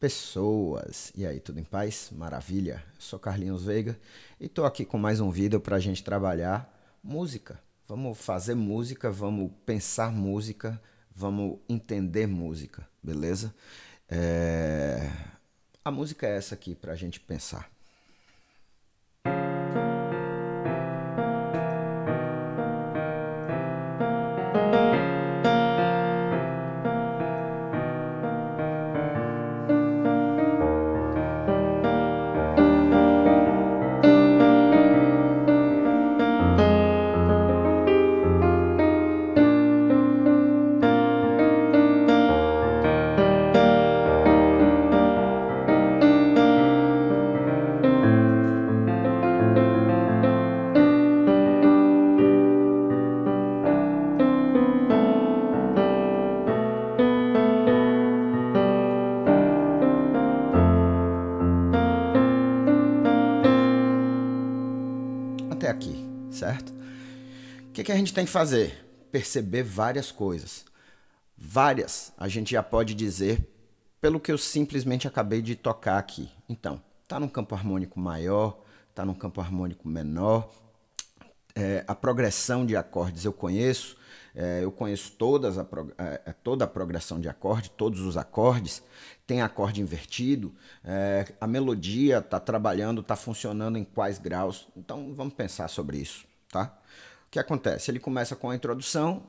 Pessoas. E aí, tudo em paz? Maravilha? Eu sou Carlinhos Veiga e tô aqui com mais um vídeo pra gente trabalhar música. Vamos fazer música, vamos pensar música, vamos entender música, beleza? A música é essa aqui pra gente pensar. Até aqui, certo? O que a gente tem que fazer? Perceber várias coisas. Várias, a gente já pode dizer pelo que eu simplesmente acabei de tocar aqui. Então, tá num campo harmônico maior, tá num campo harmônico menor. A progressão de acordes eu conheço toda a progressão de acorde, todos os acordes. Tem acorde invertido, a melodia está trabalhando, está funcionando em quais graus. Então vamos pensar sobre isso, tá? O que acontece? Ele começa com a introdução.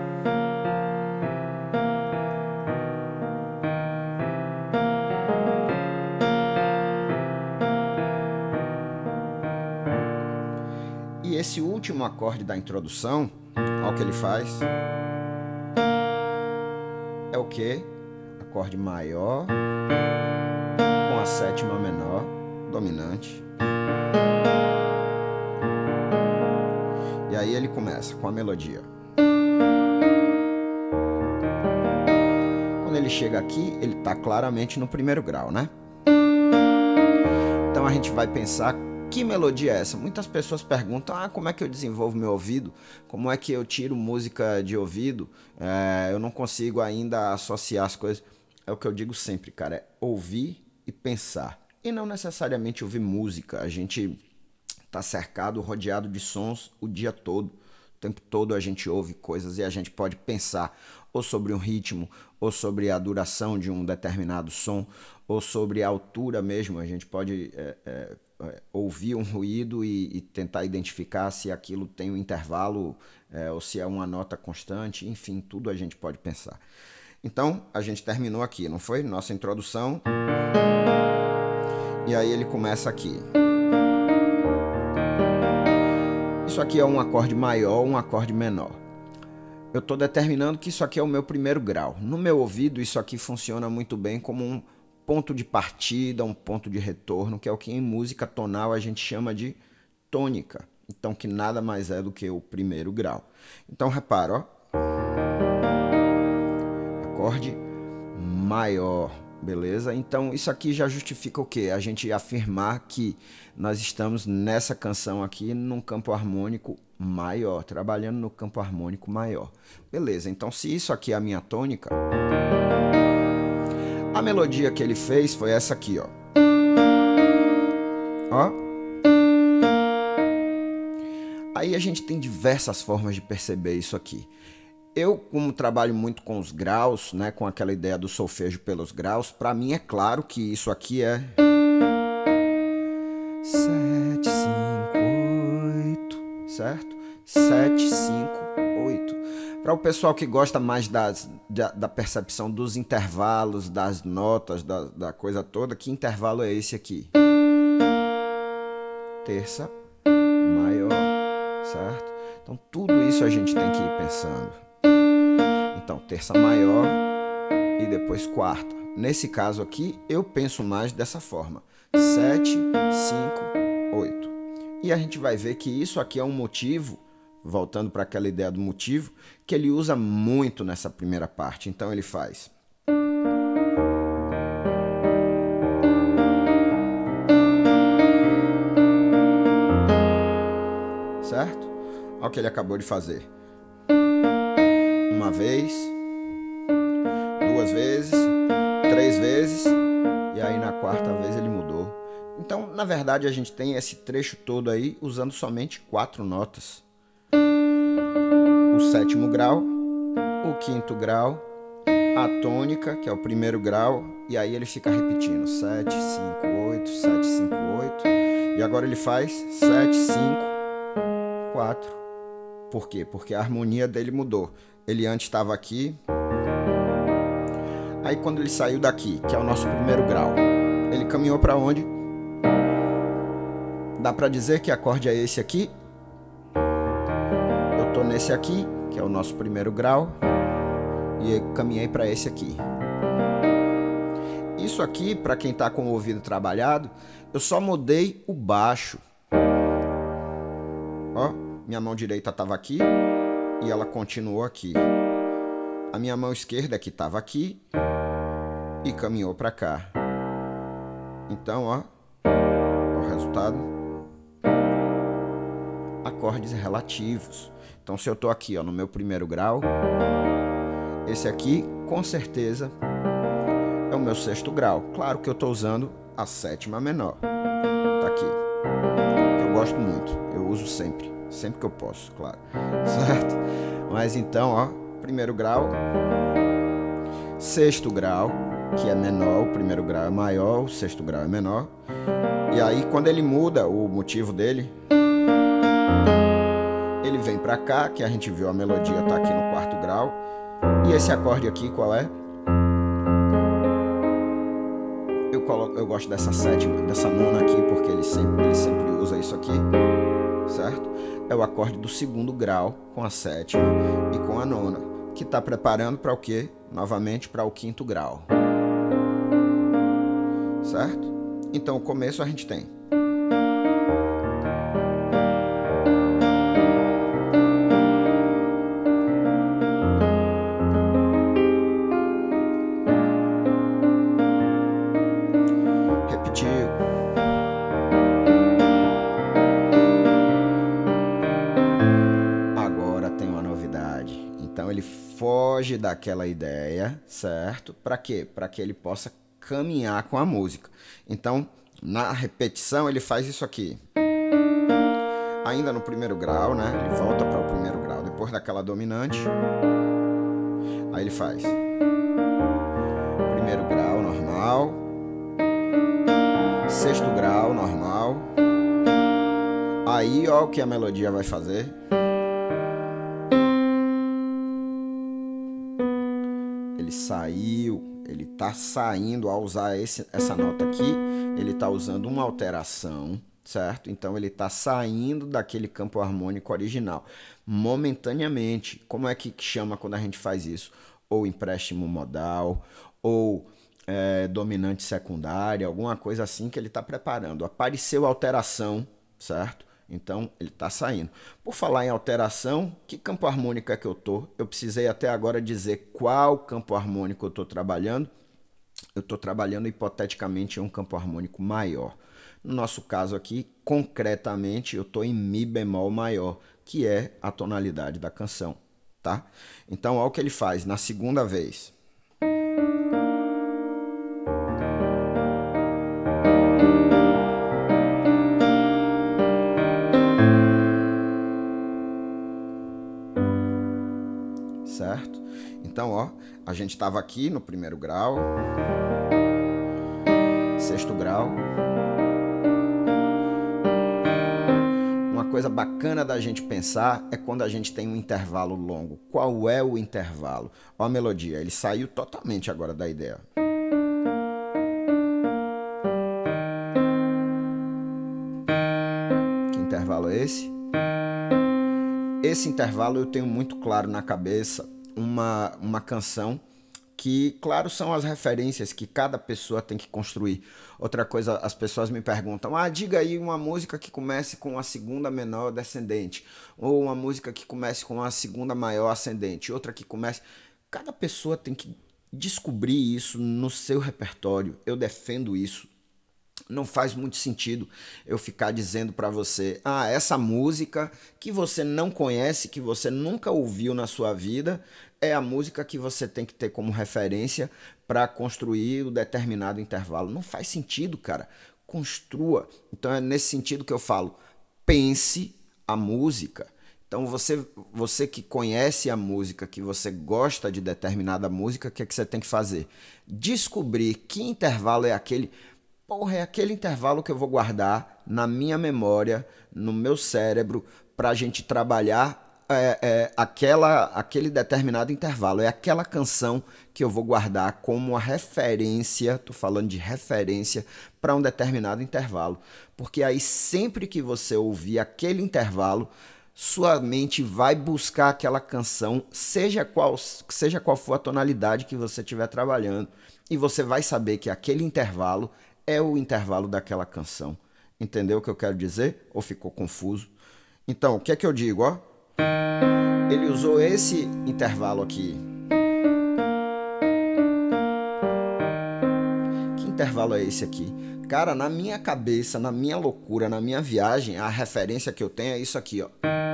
E esse último acorde da introdução, olha o que ele faz. É o quê? Acorde maior com a sétima menor dominante. E aí ele começa com a melodia. Quando ele chega aqui, ele está claramente no primeiro grau, né? Então a gente vai pensar: que melodia é essa? Muitas pessoas perguntam: como é que eu desenvolvo meu ouvido? Como é que eu tiro música de ouvido? Eu não consigo ainda associar as coisas. É o que eu digo sempre, cara, é ouvir e pensar. E não necessariamente ouvir música. A gente tá cercado, rodeado de sons o dia todo. O tempo todo a gente ouve coisas e a gente pode pensar ou sobre um ritmo, ou sobre a duração de um determinado som, ou sobre a altura mesmo. A gente pode ouvir um ruído e tentar identificar se aquilo tem um intervalo ou se é uma nota constante. Enfim, tudo a gente pode pensar. Então, a gente terminou aqui, não foi? Nossa introdução. E aí ele começa aqui. Isso aqui é um acorde maior, um acorde menor. Eu estou determinando que isso aqui é o meu primeiro grau. No meu ouvido, isso aqui funciona muito bem como um ponto de partida, um ponto de retorno, que é o que em música tonal a gente chama de tônica. Então, que nada mais é do que o primeiro grau. Então, repara, ó. Acorde maior, beleza? Então, isso aqui já justifica o quê? A gente afirmar que nós estamos nessa canção aqui num campo harmônico maior, trabalhando no campo harmônico maior. Beleza, então se isso aqui é a minha tônica, a melodia que ele fez foi essa aqui, ó. Ó. Aí a gente tem diversas formas de perceber isso aqui. Eu, como trabalho muito com os graus, né, com aquela ideia do solfejo pelos graus, para mim é claro que isso aqui é 7, 5, 8, certo? 7, 5, 8. Para o pessoal que gosta mais da percepção dos intervalos, das notas, da coisa toda, que intervalo é esse aqui? Terça maior, certo? Então tudo isso a gente tem que ir pensando. Então, terça maior e depois quarta. Nesse caso aqui, eu penso mais dessa forma. 7, 5, 8. E a gente vai ver que isso aqui é um motivo, voltando para aquela ideia do motivo, que ele usa muito nessa primeira parte. Então ele faz. Certo? Olha o que ele acabou de fazer. Uma vez, duas vezes, três vezes quarta vez ele mudou. Então, na verdade, a gente tem esse trecho todo aí usando somente 4 notas. O sétimo grau, o quinto grau, a tônica, que é o primeiro grau, e aí ele fica repetindo 7, 5, 8, 7, 5, 8. E agora ele faz 7, 5, 4. Por quê? Porque a harmonia dele mudou. Ele antes estava aqui. Aí quando ele saiu daqui, que é o nosso primeiro grau, ele caminhou para onde? Dá para dizer que acorde é esse aqui. Eu tô nesse aqui, que é o nosso primeiro grau, e eu caminhei para esse aqui. Isso aqui, para quem tá com o ouvido trabalhado, eu só mudei o baixo. Ó, minha mão direita estava aqui e ela continuou aqui. A minha mão esquerda que estava aqui e caminhou para cá. Então, ó, o resultado. Acordes relativos. Então, se eu tô aqui, ó, no meu primeiro grau, esse aqui, com certeza, é o meu sexto grau. Claro que eu tô usando a sétima menor. Tá aqui. Eu gosto muito. Eu uso sempre. Sempre que eu posso, claro. Certo? Mas então, ó, primeiro grau, sexto grau, que é menor, o primeiro grau é maior, o sexto grau é menor. E aí, quando ele muda o motivo dele, ele vem pra cá, que a gente viu a melodia tá aqui no quarto grau. E esse acorde aqui, qual é? Eu gosto dessa sétima, dessa nona aqui, porque ele sempre usa isso aqui, certo? É o acorde do segundo grau com a sétima e com a nona, que está preparando para o quê? Novamente para o quinto grau, certo? Então o começo a gente tem foge daquela ideia, certo? Para quê? Para que ele possa caminhar com a música. Então, na repetição, ele faz isso aqui. Ainda no primeiro grau, né? Ele volta para o primeiro grau. Depois daquela dominante, aí ele faz primeiro grau, normal. Sexto grau, normal. Aí, ó, o que a melodia vai fazer. Ele saiu, ele está saindo ao usar essa nota aqui, ele está usando uma alteração, certo? Então ele está saindo daquele campo harmônico original, momentaneamente. Como é que chama quando a gente faz isso? Ou empréstimo modal, ou dominante secundária, alguma coisa assim que ele está preparando. Apareceu alteração, certo? Então, ele está saindo. Por falar em alteração, que campo harmônico é que eu estou? Eu precisei até agora dizer qual campo harmônico eu estou trabalhando. Eu estou trabalhando hipoteticamente em um campo harmônico maior. No nosso caso aqui, concretamente, eu estou em Mi bemol maior, que é a tonalidade da canção, tá? Então, olha o que ele faz na segunda vez. Certo? Então, ó, a gente estava aqui no primeiro grau, sexto grau. Uma coisa bacana da gente pensar é quando a gente tem um intervalo longo. Qual é o intervalo? Ó a melodia, ele saiu totalmente agora da ideia. Que intervalo é esse? Esse intervalo eu tenho muito claro na cabeça, uma canção que, claro, são as referências que cada pessoa tem que construir. Outra coisa, as pessoas me perguntam, diga aí uma música que comece com a segunda menor descendente, ou uma música que comece com a segunda maior ascendente, outra que comece... Cada pessoa tem que descobrir isso no seu repertório, eu defendo isso. Não faz muito sentido eu ficar dizendo para você, essa música que você não conhece, que você nunca ouviu na sua vida, é a música que você tem que ter como referência para construir o determinado intervalo. Não faz sentido, cara. Construa. Então é nesse sentido que eu falo, pense a música. Então você que conhece a música, que você gosta de determinada música, o que é que você tem que fazer? Descobrir que intervalo é aquele. Porra, é aquele intervalo que eu vou guardar na minha memória, no meu cérebro, para a gente trabalhar aquele determinado intervalo. É aquela canção que eu vou guardar como a referência, tô falando de referência, para um determinado intervalo. Porque aí sempre que você ouvir aquele intervalo, sua mente vai buscar aquela canção, seja qual for a tonalidade que você estiver trabalhando, e você vai saber que aquele intervalo é o intervalo daquela canção. Entendeu o que eu quero dizer? Ou ficou confuso? Então, o que é que eu digo, ó? Ele usou esse intervalo aqui. Que intervalo é esse aqui? Cara, na minha cabeça, na minha loucura, na minha viagem, a referência que eu tenho é isso aqui, ó.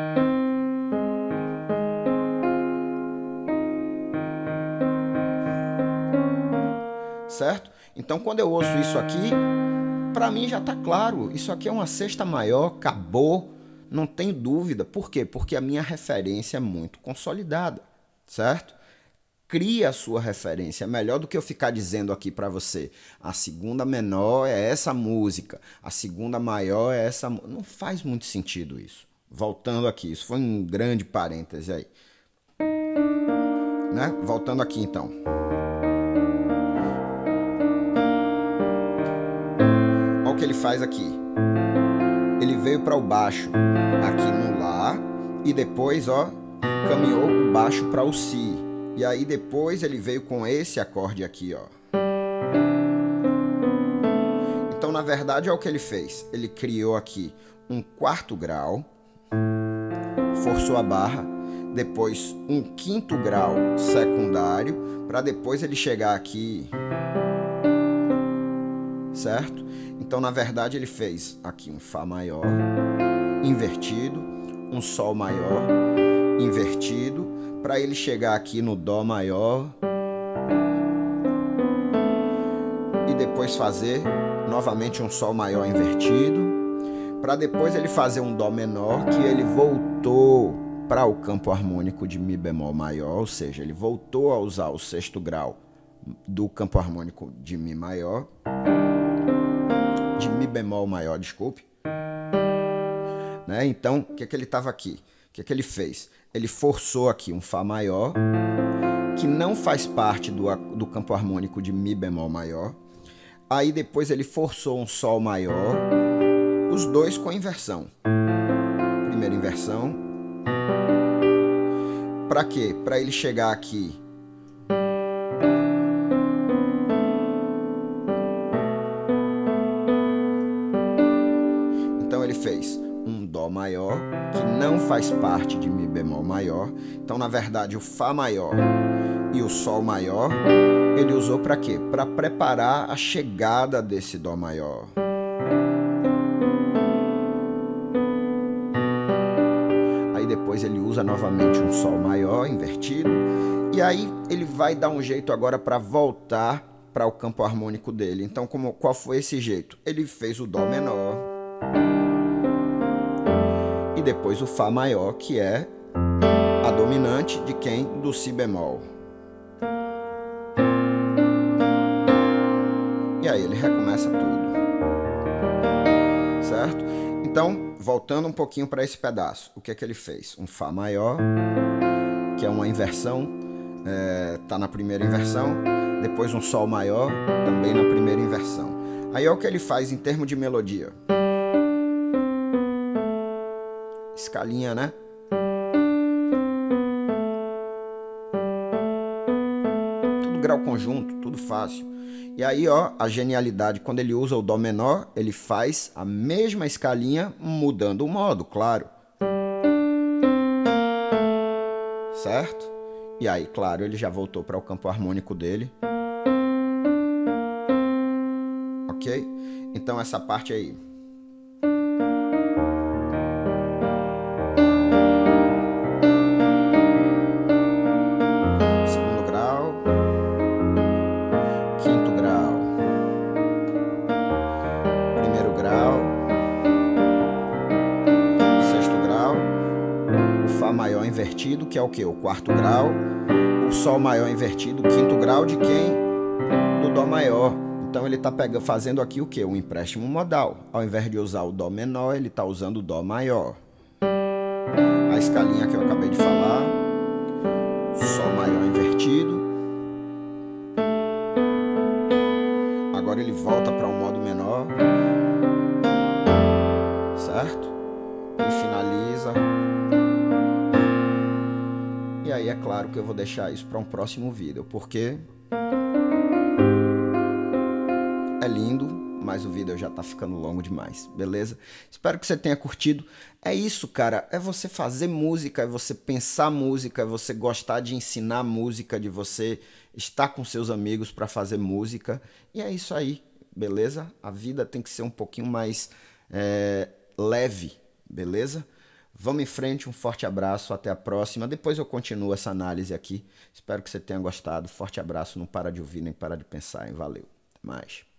Certo? Então, quando eu ouço isso aqui, pra mim já tá claro. Isso aqui é uma sexta maior, acabou. Não tem dúvida. Por quê? Porque a minha referência é muito consolidada, certo? Cria a sua referência. É melhor do que eu ficar dizendo aqui para você. A segunda menor é essa música. A segunda maior é essa. Não faz muito sentido isso. Voltando aqui. Isso foi um grande parêntese aí. Né? Voltando aqui então. Olha o que ele faz aqui. Ele veio para o baixo aqui no Lá e depois, ó, caminhou o baixo para o Si. E aí depois ele veio com esse acorde aqui, ó. Então, na verdade, é o que ele fez. Ele criou aqui um quarto grau, forçou a barra, depois um quinto grau secundário, para depois ele chegar aqui, certo? Então, na verdade, ele fez aqui um Fá maior, invertido, um Sol maior, invertido, para ele chegar aqui no Dó maior e depois fazer novamente um Sol maior invertido, para depois ele fazer um Dó menor, que ele voltou para o campo harmônico de Mi bemol maior, ou seja, ele voltou a usar o sexto grau do campo harmônico de Mi maior, de Mi bemol maior, desculpe. Né? Então, o que é que ele estava aqui? O que é que ele fez? Ele forçou aqui um Fá maior, que não faz parte do campo harmônico de Mi bemol maior. Aí depois ele forçou um Sol maior, os dois com inversão. Primeira inversão. Para quê? Para ele chegar aqui. Então ele fez um Dó maior, que não faz parte de Mi bemol maior. Então, na verdade, o Fá maior e o Sol maior, ele usou para quê? Para preparar a chegada desse Dó maior. Aí depois ele usa novamente um Sol maior invertido. E aí ele vai dar um jeito agora para voltar para o campo harmônico dele. Então, qual foi esse jeito? Ele fez o Dó menor. E depois o Fá maior, que é a dominante de quem? Do Si bemol. E aí ele recomeça tudo. Certo? Então, voltando um pouquinho para esse pedaço. O que é que ele fez? Um Fá maior, que é uma inversão, tá na primeira inversão. Depois um Sol maior, também na primeira inversão. Aí é o que ele faz em termos de melodia. Escalinha, né? Tudo grau conjunto, tudo fácil. E aí, ó, a genialidade, quando ele usa o Dó menor, ele faz a mesma escalinha, mudando o modo, claro. Certo? E aí, claro, ele já voltou para o campo harmônico dele. Ok? Então, essa parte aí. invertido, que é o quê? O quarto grau. O Sol maior invertido, o quinto grau de quem? Do Dó maior. Então ele está fazendo aqui o quê? Um empréstimo modal. Ao invés de usar o Dó menor, ele está usando o Dó maior. A escalinha que eu acabei de falar. Sol maior invertido. Agora ele volta para um modo menor. Certo? E finaliza. E aí é claro que eu vou deixar isso para um próximo vídeo, porque é lindo, mas o vídeo já tá ficando longo demais, beleza? Espero que você tenha curtido. É isso, cara, é você fazer música, é você pensar música, é você gostar de ensinar música, de você estar com seus amigos para fazer música. E é isso aí, beleza? A vida tem que ser um pouquinho mais leve, beleza? Vamos em frente, um forte abraço, até a próxima. Depois eu continuo essa análise aqui. Espero que você tenha gostado. Forte abraço, não para de ouvir nem para de pensar, hein? Valeu, até mais.